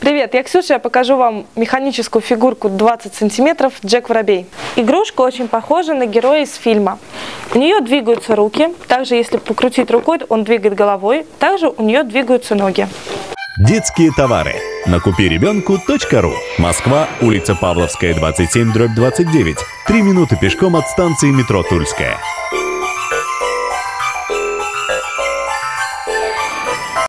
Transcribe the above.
Привет, я Ксюша, я покажу вам механическую фигурку 20 сантиметров Джек Воробей. Игрушка очень похожа на героя из фильма. У нее двигаются руки, также если покрутить рукой, он двигает головой, также у нее двигаются ноги. Детские товары. Накупиребенку.ру. Москва, улица Павловская, 27/29. 3 минуты пешком от станции метро Тульская.